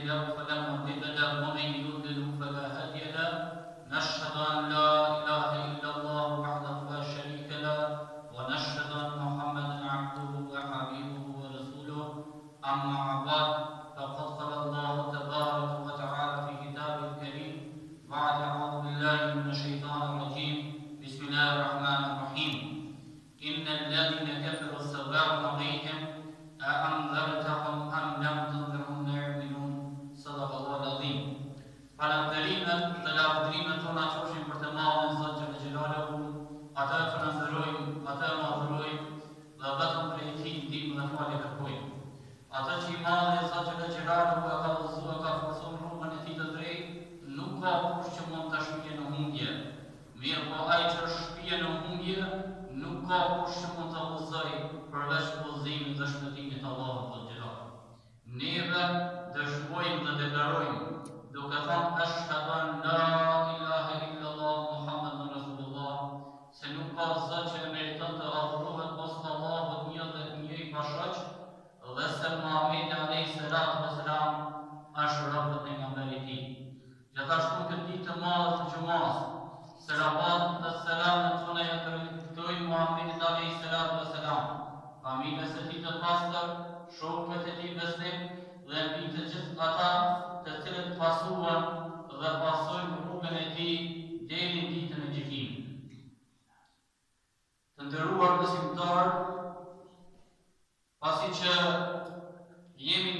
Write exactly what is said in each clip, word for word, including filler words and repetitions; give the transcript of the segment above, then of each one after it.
له فلا مضل له ومن يضلل فلا هادي له نشهد أن لا إله إلا الله وحده لا شريك له ونشهد أن محمدا عبده وحبيبه ورسوله أما بعد فقد قال الله تبارك وتعالى في كتابه الكريم بعد أعوذ بالله من الشيطان الرجيم بسم الله الرحمن الرحيم إن الذين كفروا سواء عليهم أأنذرتهم أم لم تنذرهم لا يؤمنون صدق الله العظيم. Falënderimet dhe lavdrimet tona qofshin për të madhin Zot Xhel Xhelaluhu, atë e falenderojmë, atë e madhrojmë dhe vetëm prej tij ndihmë dhe falje kërkojmë. Atë që i madhi Zot Xhel Xhelaluhu e ka udhëzuar, ka forcuar rrugën e tij të drejtë, nuk ka kush që mund ta shpije në humbje. Mirë po ai që shpije në humbje, nuk ka kush që mund ta udhëzojë përveç udhëzimit dhe shpëtimit të Allahut Zot Xhelaluhu. Neve dëshmojmë dhe deklarojmë duke thënë ashhadu an la ilaha illallah Muhammadun Rasulullah, se nuk ka zot që meriton të adhurohet posa Allahut një dhe një i bashkaq, dhe se Muhamedi alayhi salatu wassalam është rob dhe pejgamberi i tij. Gjithashtu këtë ditë të madhe të xumas, selavat dhe selamet tona ja drejtojmë Muhamedit alayhi salatu wassalam, familjes së tij të pastër, shokëve të tij besnik dhe mbi të gjithë ata të cilët pasuan dhe pasojnë rrugën e tij deri në ditën e gjykimit. Të nderuar besimtarë, pasi që jemi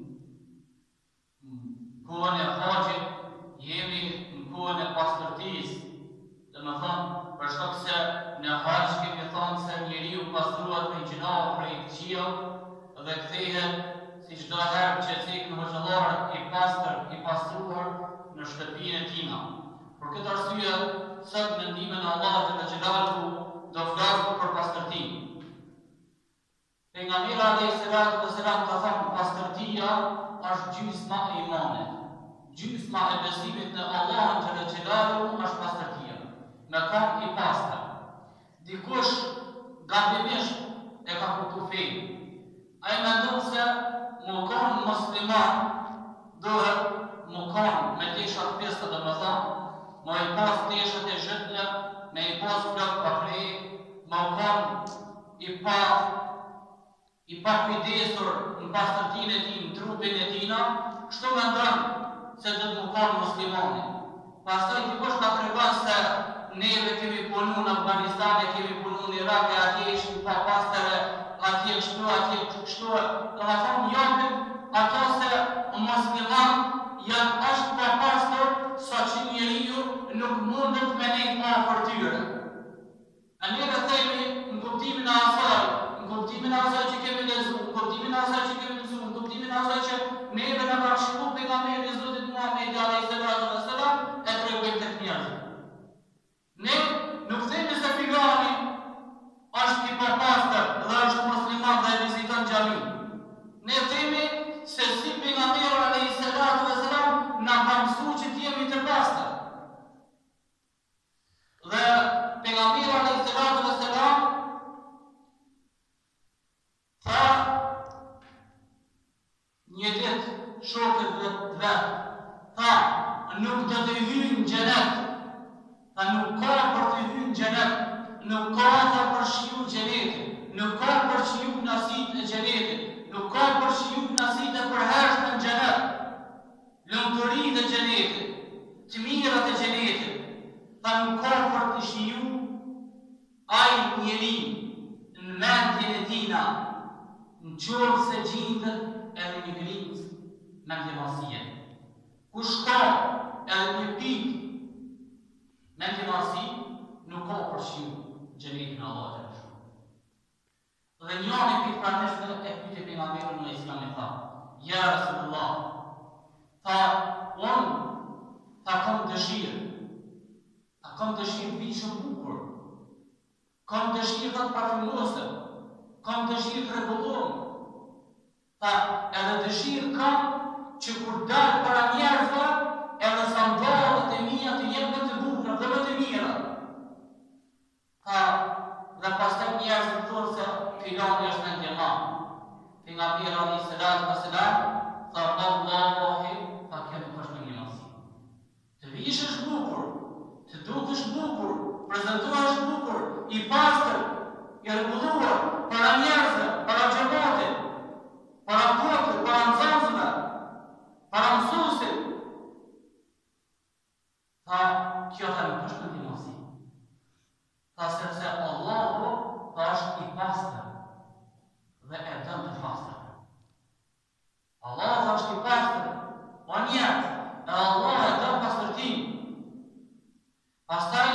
në kohën e haxhit, jemi në kohën e pastërtisë, dhe më thonë, për shkak se në haxh kemi thonë se njeriu pastrohet me gjinave prej qiell dhe kthehet si çdo herë që cek në hoxhallar i pastër, i pastruar në shtëpinë e tina. Për këtë arsye, sot në ndihmën e Allahut të Xhelaluhu do flasim për pastërtinë. Pejgamberi alayhi salatu wassalam ka thënë pastërtia është gjysma e imanit. Gjysma e besimit në Allahun të Xhelaluhu është pastërtia. Me kam i pastër. Dikush gabimisht e ka kuptuar fein. Ai mendon se më kanë musliman, dohet më kanë me teshat pesta dhe më thamë, më i pas teshat e zhëtële, me i pas plak pa prej, më kanë i pa, i pa kujdesur në pastërtinë e tij, në trupin e tina, kështu me ndonë se dhe më kanë muslimani. Pastaj dikush ka tregon se neve kemi punu në Afganistan, kemi punu në Irak, e atje ishim pa pastëre, atje kështu, atje kështu, dhe më thonë japim ato se musliman janë ashtë pa pastër sa që njeriu nuk mundet me nejtë ma për tyre. A njëre themi në kuptimin e asaj, në kuptimin e asaj që kemi lezu, në kuptimin e asaj që kemi lezu, në kuptimin e asaj që neve në ka shku pejgamberi Zotit Muhamedi alayhi salatu wassalam, e tregojmë tek njerëzit. Ne nuk themi se filani është i papastër dhe është musliman dhe e viziton xhamin. Ne themi se si pejgamberi alayhi salatu wassalam na ka mësuar që të jemi të pastër. Dhe pejgamberi alayhi salatu wassalam tha një ditë shokëve të vet, tha nuk do të hyjë në xhenet. Tha nuk ka për të hyrë në xhenet, nuk ka për shiu xhenetit, nuk ka për shiu nasit e xhenetit, nuk ka për shiu nasit e përhershme në xhenet, lumturitë e xhenetit, të mirat e xhenetit. Tha nuk ka për të shiu ai njeri në mendjen e tina, në qovë se gjindet edhe një grincë mendjemasie. Kush ka edhe një pikë mendjemasi, nuk ka për shiu xhenetin Allahut të Madhëruar. Dhe njëri prej pranishmeve e pyeti pejgamberin në Islam e tha: "Ja Rasulullah, tha unë ta kam dëshirë, ta kam dëshirë vi shumë bukur, kam dëshirë të parfumose, kam dëshirë të rregulluar. Tha edhe dëshirë kam që kur dal para njerëzve, edhe sandalët e mia të jenë më të bukura dhe më të mira." Tha dhe pastaj njerëzit thonë se filani është mendjemar. Pejgamberi alayhi salatu wassalam Tha Allahi, tha kjo nuk është një mundësi. Të vishësh bukur, të dukesh bukur, prezentohesh bukur, i pastër, i rregulluar, para njerëzve, para xhamatit, para popullit, para nxënësve, para mësuesit. Tha kjo tha nuk është një mundësi. Tha sepse Allahu tha është i pastër dhe e dën të pastër. Allahu është i pastër, o njerëz, e Allah e dën pastërtinë. Pastaj,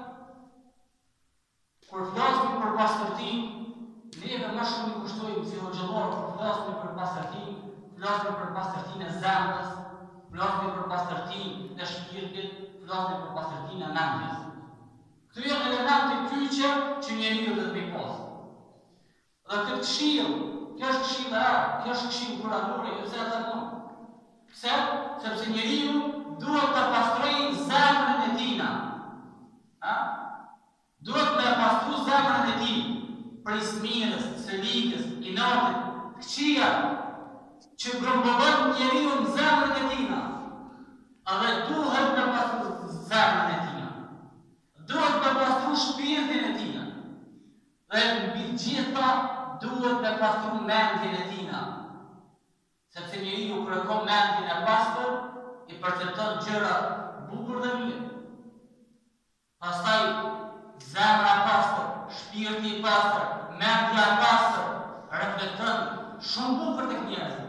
kur flasim për pastërtinë, neve më shumë i kushtojmë si hoxhallar kur flasim për pastërtinë, flasim për pastërtinë e zemrës, flasim për pastërtinë e shpirtit, flasim për pastërtinë e mendjes. Këto janë elemente kyçe që njeriu duhet të pasë. Dhe këtë këshill, kjo është këshill e erë, kjo është këshill kuranore, jo se ata nuk. Pse? Sepse njeriu duhet të pastrojë zemrën e tij. Ha? Duhet të pastru zemrën e tij prej smirës, selikës, inatit, këqija, që grumbullon njeriu në zemrën e tij. Edhe duhet të pastru zemrën e tij. Duhet të pastru shpirtin e tij. Dhe mbi gjitha duhet të pastru mendjen e tij. Sepse njeriu kur e ka mendjen e pastër, i percepton gjëra bukur dhe mirë. Pastaj zemra e pastër, shpirti i pastër, mendja e pastër reflekton shumë bukur tek njerëzit.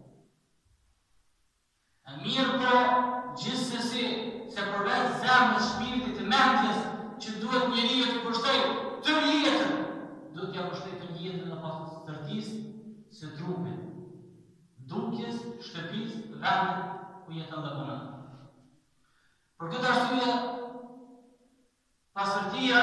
E mirë po, gjithsesi, se përveç zemrës, shpirtit, të mendjes, që duhet njeriu të kushtojë të jetën, duhet t'ja kushtojë të jetën e pastërtisë së trupit, dukjes, shtëpisë, vendit ku jeton dhe punon. Për këtë arsye, pastërtia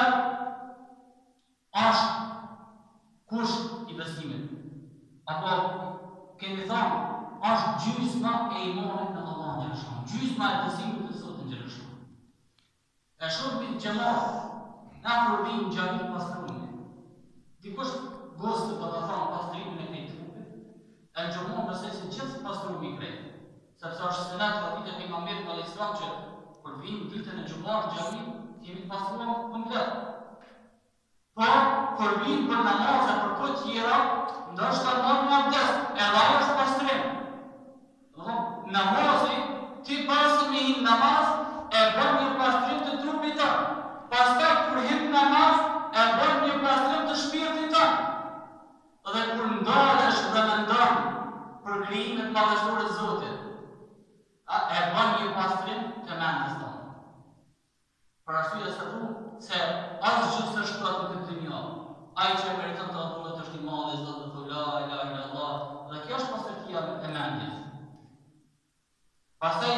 është kusht i besimit. Apo kemi thënë, është gjysma e imanit në Allahun xhaleshon, gjysma e besimit në Zotin xhaleshon. E shumë xhamat, na kur vijnë në xhami pastrumi. Dikush gostë do të thonë pastrimin e këtij trupi, e gjumon nëse si gjithë pastrumi krejt. Sepse është sunet traditë e pejgamberit alayhis salam që kur vijnë ditën e xumar në xhami, jemi të pastruar komplet. Por kur vijnë për namaz e për këto tjera, ndoshta marrin abdes, edhe ajo është pastrim. Namazi, ti pasi me him namaz, e bën një pastrim të trupit tënd. Pastaj kur him namaz, e bën një pastrim të shpirtit tënd. Dhe kur ndalesh dhe mendon për krijimin e madhështorë të Zotit, e bën një pastrim të mendjes tënde. Për arsye se thu se asgjë s'është shkruar në këtë dunjë. Ai që meriton të adhurohet është i madh, Zoti të la ilaha illallah. Dhe kjo është pastërtia e mendjes. Pastaj,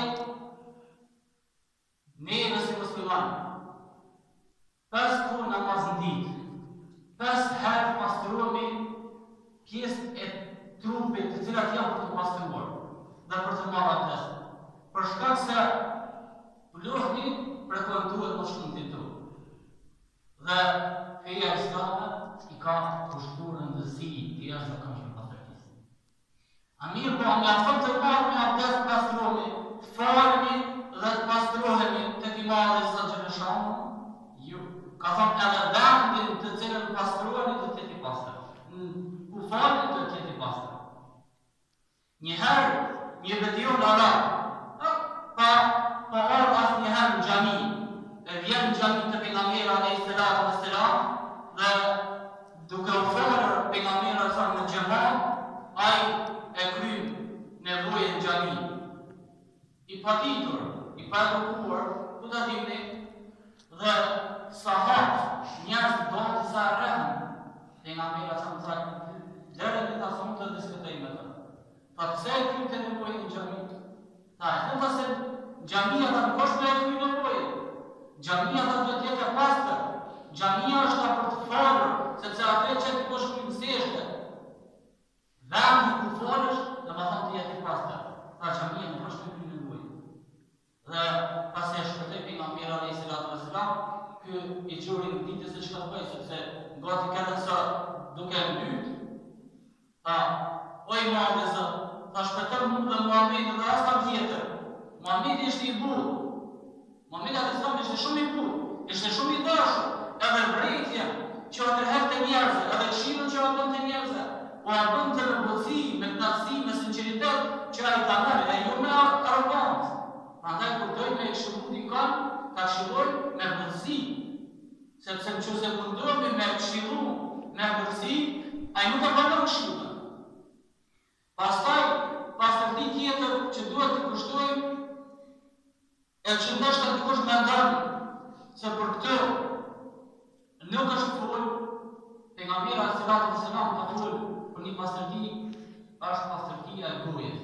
neve si musliman, pas kur namaz në ditë, pas herë pastruemi pjesë e trupit të cilat janë për të pastruar dhe për të marrë abdes. Për shkak se pluhni frekuentohet më shumë ti trup. Dhe feja islame i ka kushtuar rëndësi të jashtëzakonshme pastërtisë. A mirë po, me aftë të marrë me abdes pastruemi, falemi dhe të pastrohemi tek i madhi Zoti xhaleshon? Jo. Ka thënë edhe vendin të cilën pastroheni do të jetë i pastër. Ku faleni do të jetë i pastër. Njëherë një bedion arab, pa pa ardhur asnjëherë në xhami, e vjen në xhami të pejgamberit alayhis salam dhe duke u folur pejgamberi sa në xhamat, ai e kryen nevojën në xhami. I patitur, i paedukuar, ku ta dimni, dhe sahabët, njerëz gati sa rrehen, pejgamberi sa më thakë, deri në ta thonë të diskutojmë me ta. Pa pse e kryte nevojën në xhami? Ta e thonë se xhamia ta nuk është me e krye nevojën. Xhamia ta duhet të jetë e pastër. Xhamia është për të falur, sepse atë që ti po shkrimësishte. Vendi ku falesh, domethënë të jetë i pastër. Pra xhamia nuk është me krye nevojën. Dhe pasi e shpëtoi pejgamberi alayhis salam, ky i çuri në ditë se çka bëj, sepse gati kanë sa duke mbyt. Ta, o i madhe Zot, ta shpëton mund dhe Muhamedit dhe as ta tjetër. Muhamedi ishte i burr. Muhamedi alayhis salam ishte shumë i burr, ishte shumë i dashur, edhe vërejtja që atëherë të njerëzve, edhe këshillën që ato të njerëzve, o a bën të në bëci, me knatësi, me sinceritet, që a i ta merë, e jo me arogancë. Prandaj kur dojnë me këshillu dikon, ta këshilloj me bëci, sepse në që se mundohemi me këshillu me bëci, a i nuk e bëndon këshillën. Pastaj, pastërti tjetër që duhet të kushtojmë, e që ndoshta dikush mendon se për këtë nuk është folë, pejgamberi alayhis salam ka folë për një pastërti, është pastërtia e gojës.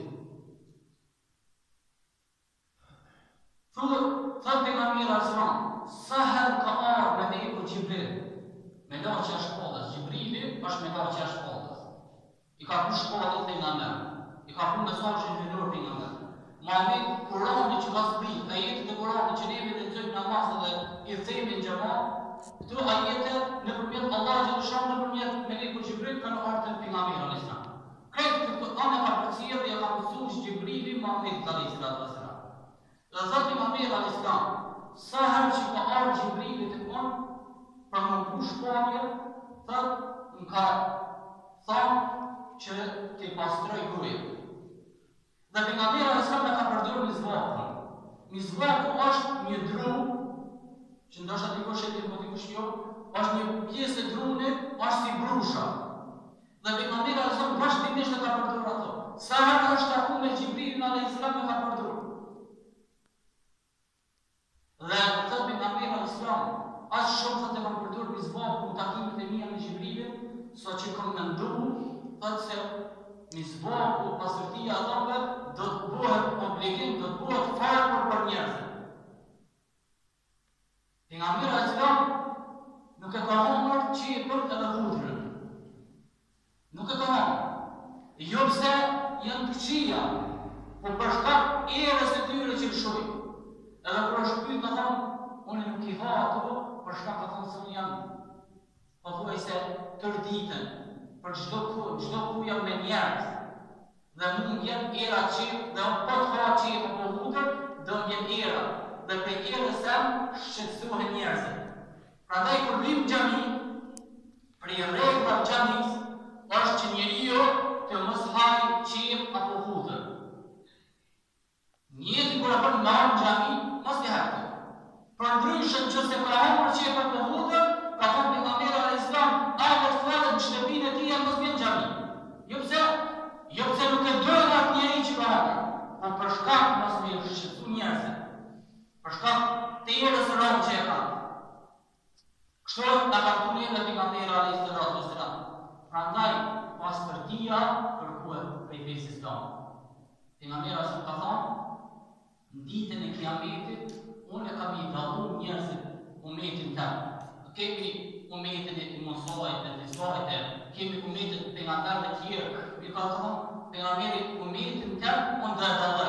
Thotë, thotë pejgamberi alayhis salam, sa herë ka ardhur me melekut Xhibril, me laçja e shpallës, Xhibrili është me laçja e shpallës. I ka pu shpallën pejgamber, i ka pu mesazhin filor pejgamber. Muhamedi Kurani që ka zbrit, ajetet e Kuranit që neve lexojmë namaz dhe i themi në xhamat, këto ajete nëpërmjet Allahut dhe shumë nëpërmjet melekut Xhibril kanë ardhur te pejgamberi alayhis salam. Këtë këto anë ka përcjellë dhe ka mësuar Xhibrili Muhamedit alayhis salam. Dhe thotë pejgamberi alayhis salam, sa herë që ka ardhur Xhibrili te on për më push shpallje, thotë më ka thënë që të pastroj gojën. Dhe pejgamberi alayhis salam ka përdorur mizvakun. Mizvaku është një dru, që ndoshta dikush e di, po dikush jo, është një pjesë e drunit, është si brusha. Dhe pejgamberi alayhis salam vazhdimisht e ka përdorur ato. Sa herë është takuar me Xhibrilin alayhis salam e ka përdorur. Dhe thotë pejgamberi alayhis salam, as shumë sa të kam përdorur mizvakun në takimet e mia me Xhibrilin, sa që kam menduar, thotë se mizvaku, pastërtia atave, do të bëhet obligim, do të bëhet farë për njerëzit. Pejgamberi alayhis salam nuk e ka humbur qepën edhe hudrën. Nuk e ka humbur. Jo pse janë të këqija, por për shkak erës së tyre që lëshojnë. Edhe kur është pyet ka thonë, unë nuk i ha ato, për shkak ka thonë se unë jam pothuajse tërë ditën, për çdo kohë, çdo kohë jam me njerëz. Dhe mund vjen era qep, dhe unë po të ha qep apo hudër, do vjen era. Dhe për erës sem shqetësohen njerëzit. Prandaj kur vim në xhami, për i rregullave të xhamis, është që njeriu të mos hajë qep apo hudër. Njëti kur apo në xhami, mos i hajë. Për ndryshën që se ka humbur qep apo hudër, ka thonë pejgamberi alayhis salam, ai do të flatet në shtëpinë e tij mos vjen në xhami. Jo pse, jo pse nuk e dojnë atë njeri që ka humbur, por për shkak mos me shqetësu njerëzit. Për shkak të erës së rrallë që e ka. Kështu na ka thënë edhe pejgamberi alayhis salam. Prandaj pastërtia kërkohet prej fesë Islamit. Pejgamberi alayhis salam ka thënë, në ditën e Kiametit, unë kam i dalluar njerëzit umetin tim. Kemi umetin e Musait, e Isait, kemi umetin e pejgamberëve të tjerë. Mi ka thënë pejgamberi umetin tim unë do ta